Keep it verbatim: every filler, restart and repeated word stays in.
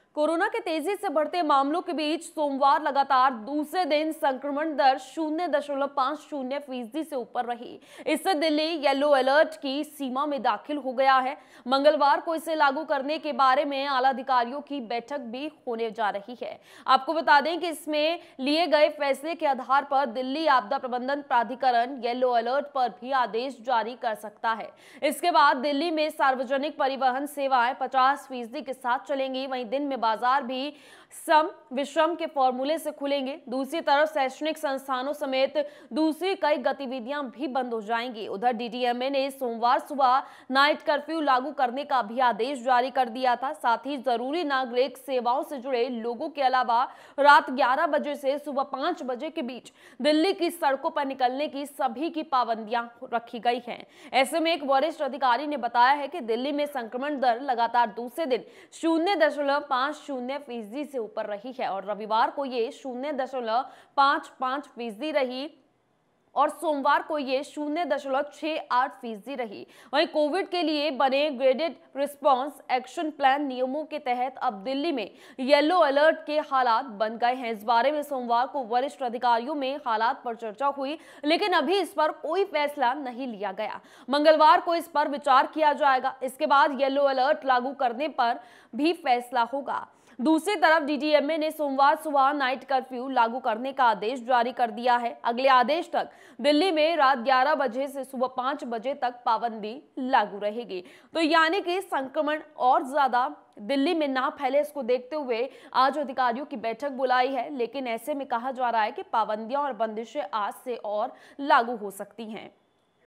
Corona के तेजी से बढ़ते मामलों के बीच सोमवार लगातार दूसरे दिन संक्रमण दर शून्य दशमलव पांच शून्य फीसदी से ऊपर रही। इससे दिल्ली येलो अलर्ट की सीमा में दाखिल हो गया है। मंगलवार को इसे लागू करने के बारे में आला अधिकारियों की बैठक भी होने जा रही है। आपको बता दें कि इसमें लिए गए फैसले के आधार पर दिल्ली आपदा प्रबंधन प्राधिकरण येलो अलर्ट पर भी आदेश जारी कर सकता है। इसके बाद दिल्ली में सार्वजनिक परिवहन सेवाएं पचास फीसदी के साथ चलेंगी। वहीं दिन में बाजार भी सम विषम के फॉर्मूले से खुलेंगे। दूसरी तरफ शैक्षणिक संस्थानों समेत दूसरी कई गतिविधियां भी बंद हो जाएंगी। उधर डीटीएमए ने सोमवार सुबह नाइट कर्फ्यू लागू करने का भी आदेश जारी कर दिया था। साथ ही जरूरी नागरिक सेवाओं से जुड़े लोगों के अलावा रात ग्यारह बजे से सुबह पांच बजे के बीच दिल्ली की सड़कों पर निकलने की सभी की पाबंदियां रखी गई हैं। ऐसे में एक वरिष्ठ अधिकारी ने बताया है कि दिल्ली में संक्रमण दर लगातार दूसरे दिन शून्य दशमलव पांच शून्य फीसदी से ऊपर रही है और रविवार को ये शून्य दशमलव पांच पांच फीसदी रही और सोमवार को ये शून्य दशमलव छह आठ फीसदी रही। वहीं कोविड के लिए बने ग्रेडेड रिस्पांस एक्शन प्लान नियमों के तहत अब दिल्ली में येलो अलर्ट के हालात बन गए हैं। इस बारे में सोमवार को वरिष्ठ अधिकारियों में हालात पर चर्चा हुई, लेकिन अभी इस पर कोई फैसला नहीं लिया गया। मंगलवार को इस पर विचार किया जाएगा। इसके बाद येलो अलर्ट लागू करने पर भी फैसला होगा। दूसरी तरफ डीटीएमए ने सोमवार सुबह नाइट कर्फ्यू लागू करने का आदेश जारी कर दिया है। अगले आदेश तक दिल्ली में रात ग्यारह बजे से सुबह पांच बजे तक पाबंदी लागू रहेगी। तो यानी कि संक्रमण और ज्यादा दिल्ली में ना फैले, इसको देखते हुए आज अधिकारियों की बैठक बुलाई है। लेकिन ऐसे में कहा जा रहा है कि पाबंदियां और बंदिशें आज से और लागू हो सकती हैं।